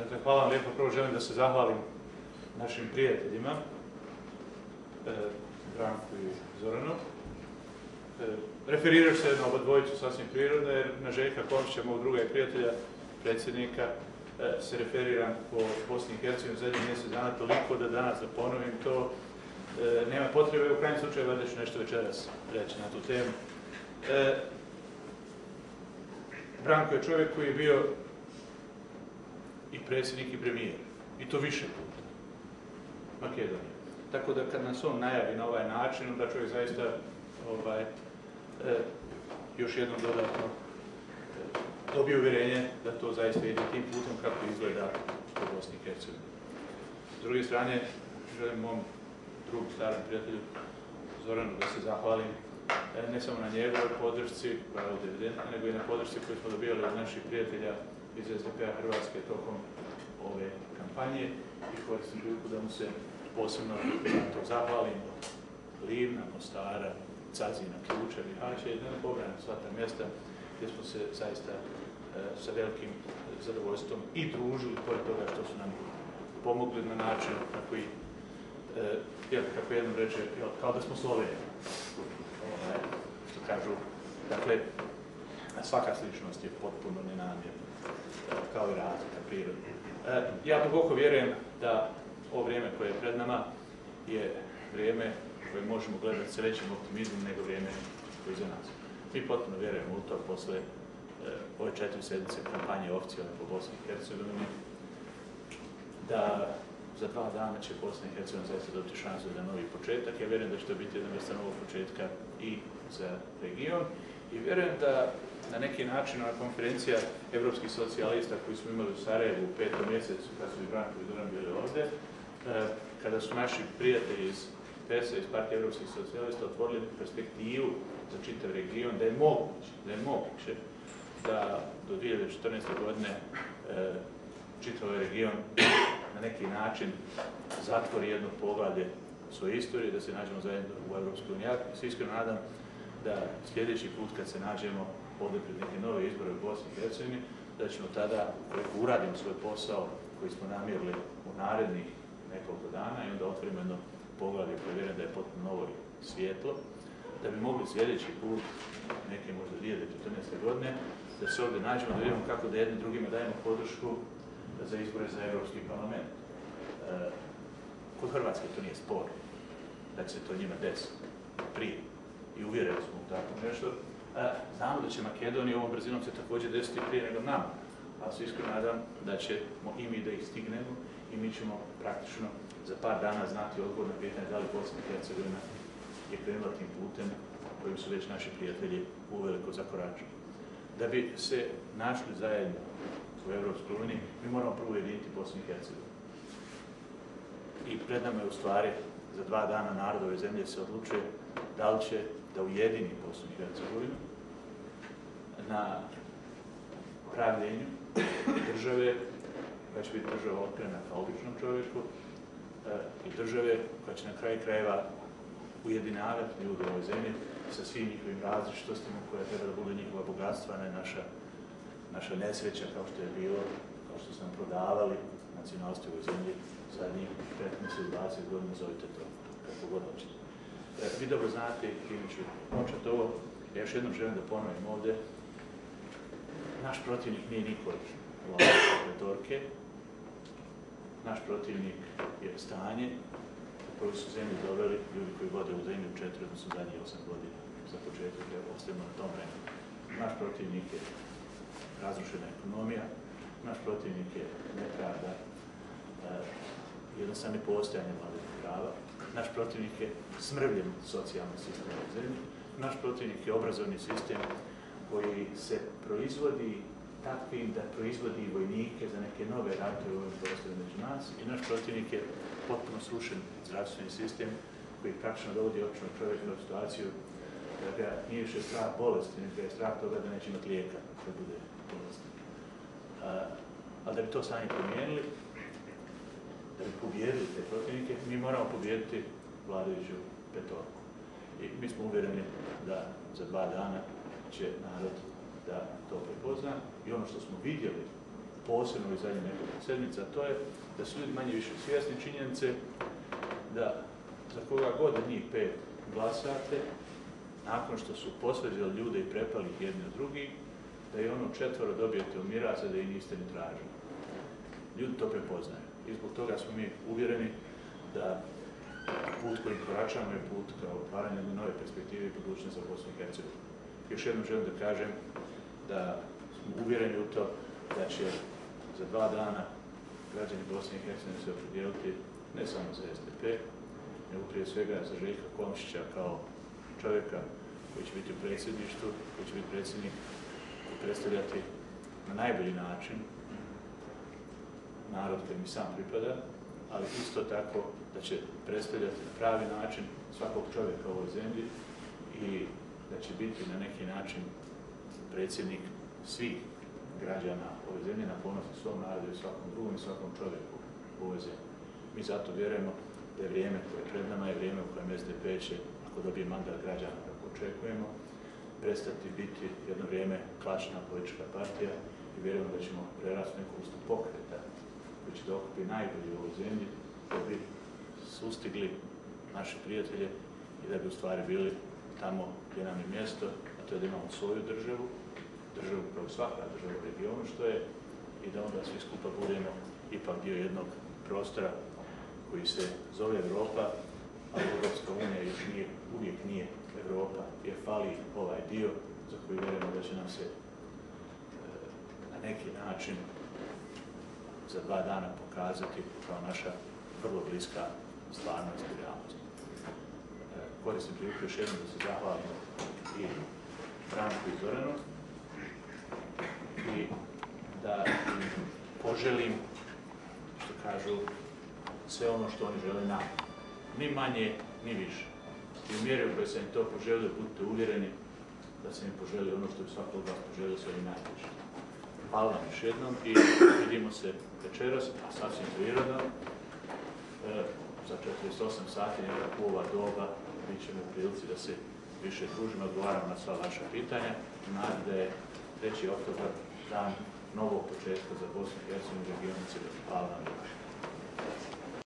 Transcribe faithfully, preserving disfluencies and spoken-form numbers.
Dakle, hvala vam lijepo. Prvo želim da se zahvalim našim prijateljima, e, Branku i Zoranu. E, referirat se na oba dvojicu sasvim prirodno, jer na Željka Komšića, mog druga i prijatelja, predsjednika, e, se referiram po Bosni i Hercegovini zadnjih mjesec dana toliko da danas da ponovim to. E, nema potrebe, u krajnjem slučaju valjda ću nešto večeras reći na tu temu. E, Branko je čovjek koji je bio i predsjednik i premijer. I to više puta. Makedonije. Tako da kad nas on najavi na ovaj način, onda čovjek zaista ovaj, e, još jednom dodatno e, dobije uvjerenje da to zaista ide tim putem kako izgleda u Bosni i Hercegovini. S druge strane, želim mom drugom starom prijatelju Zoranu da se zahvalim e, ne samo na njegovoj podršci, koja je ovdje evidentna, nego i na podršci koju smo dobijali od naših prijatelja iz S D P-a Hrvatske tokom ove kampanje i koristim priliku da mu se posebno to zahvalim od Livna, Mostara, Cazina, Ključa, Bihaća i da ne pobrajam sva ta mjesta gdje smo se zaista e, sa velikim zadovoljstvom i družili pored toga što su nam pomogli na način na koji, e, jel, kako jednom reče, jel, kao da smo Slovenija. Ovaj, što kažu, dakle, svaka sličnost je potpuno nenamjerna, kao i razlika prirodna. E, ja duboko vjerujem da ovo vrijeme koje je pred nama je vrijeme koje možemo gledati s većim optimizmom nego vrijeme koje je iza nas. Mi potpuno vjerujemo u to posle e, ove četiri sedmice kampanje oficijalne po Bosni i Hercegovini, da za dva dana će Bosna i Hercegovina zaista dobiti šansu za novi početak. Ja vjerujem da će to biti jedna vrsta novog početka i za region. I vjerujem da na neki način ova konferencija evropskih socijalista koji smo imali u Sarajevu u petom mjesecu, kada su i Branko i Zoran bili ovdje, kada su naši prijatelji iz P E S A, iz Partije evropskih socijalista, otvorili perspektivu za čitav region, da je moguće, da je moguće da do dvije hiljade četrnaeste. godine čitav region na neki način zatvori jedno poglavlje svoje istorije, da se nađemo zajedno u Evropskoj uniji. Ja se iskreno nadam da sljedeći put kad se nađemo ovdje pred neke nove izbore u Bosni i Hercegovini, da ćemo tada, ako uradimo svoj posao koji smo namjerili u narednih nekoliko dana i onda otvorimo jedno poglavlje koje vjerujem da je potpuno novo i svijetlo, da bi mogli sljedeći put, neke možda dvije hiljade četrnaeste. godine, da se ovdje nađemo, da vidimo kako da jednim drugima dajemo podršku za izbore za Europski parlament. E, kod Hrvatske to nije sporno, da će se to njima desiti prije i uvjerili smo u tako nešto. E, znamo da će Makedonija ovom brzinom se također desiti prije nego nama, ali se iskreno nadam da ćemo i mi da ih stignemo i mi ćemo praktično za par dana znati odgovor na pitanje da li Bosna i Hercegovina je krenula tim putem kojim su već naši prijatelji uveliko zakoračili. Da bi se našli zajedno u Evropskoj uniji, mi moramo prvo ujediniti Bosnu i Hercegovinu. I pred nama je u stvari za dva dana narod ove zemlje se odlučuje da li će da ujedini Bosnu i Hercegovinu na pravljenju države koja će biti država otkrena kao običnom čovjeku i države koja će na kraju krajeva ujedinavati ljude u ovoj zemlji sa svim njihovim različitostima koja treba da budu njihova bogatstva, a ne naša, naša nesreća kao što je bilo, kao što su nam prodavali nacionalnosti u ovoj zemlji zadnjih petnaest ili dvadeset godina, zovite to kako god hoćete. E, vi dobro znate, i ću početi ovo, ja još jednom želim da ponovim ovdje, naš protivnik nije niko od retorike, naš protivnik je stanje u koju su zemlju doveli ljudi koji vode u zemlju četiri, odnosno zadnjih osam godina za početak, jer ostavimo na tom vremenu. Naš protivnik je razrušena ekonomija, naš protivnik je nepravda, jednostavno postojanje vladavine prava, naš protivnik je smrvljen socijalni sistem u zemlji, naš protivnik je obrazovni sistem koji se proizvodi takvim da proizvodi vojnike za neke nove ratove u ovim prostorima među nas i naš protivnik je potpuno srušen zdravstveni sistem koji praktično dovodi običnog čovjeka u situaciju da ga nije više strah bolesti, nego je strah toga da neće imati lijeka da bude bolestan. Ali da bi to stanje promijenili, da bi pobijedili te protivnike, mi moramo pobijediti vladajuću petorku. I mi smo uvjereni da za dva dana će narod da to prepozna i ono što smo vidjeli posebno i zadnjih nekoliko sedmica, to je da su ljudi manje više svjesni činjenice da za koga god od njih pet glasate, nakon što su posvađali ljude i prepali ih jedni od drugih, da je ono četvoro dobijete od miraca da i niste ni tražili. Ljudi to prepoznaju i zbog toga smo mi uvjereni da put koji koračamo je put kao otvaranje nove perspektive i budućnosti za Bosnu i Hercegovinu. Još jednom želim da kažem da smo uvjereni u to da će za dva dana građani Bosne i Hercegovine se opredijeliti ne samo za S D P, nego prije svega za Željka Komšića kao čovjeka koji će biti u predsjedništvu, koji će biti predsjednik i predstavljati na najbolji način narod koji mi sam pripada, ali isto tako da će predstavljati na pravi način svakog čovjeka u ovoj zemlji i da će biti na neki način predsjednik svih građana ove zemlje na ponos svom narodu i svakom drugom i svakom čovjeku u ovoj zemlji. Mi zato vjerujemo da je vrijeme koje je pred nama je vrijeme u kojem S D P će, ako dobije mandat građana kako očekujemo, prestati biti jedno vrijeme klasična politička partija i vjerujemo da ćemo prerasti neku vrstu pokreta koji će da okupi najbolji u ovoj zemlji, da bi sustigli naše prijatelje i da bi u stvari bili tamo gdje nam je mjesto, a to je da imamo svoju državu, državu kao svaka država u regionu što je, i da onda svi skupa budemo ipak dio jednog prostora koji se zove Europa, a Europska unija još nije, uvijek nije Europa, jer fali ovaj dio za koji vjerujemo da će nam se e, na neki način za dva dana pokazati kao naša vrlo bliska stvarnost i realnost. E, koristim priliku još jednom da se zahvalim i Branku i Zoranu i da im poželim, što kažu, sve ono što oni žele nam. Ni manje, ni više. I u mjeri u kojoj sam im to poželio, budite uvjereni da sam im poželio ono što bi svako od vas poželio svojim najbližim. Hvala vam još jednom i vidimo se večeras, a sasvim prirodno, e, za četrdeset osam sati nekako u ova doba mi ćemo u prilici da se više družimo, odgovaramo na sva vaša pitanja. Nadi da je treći oktobar dan novog početka za Bosnu i Hercegovinu i regionu. Hvala vam još.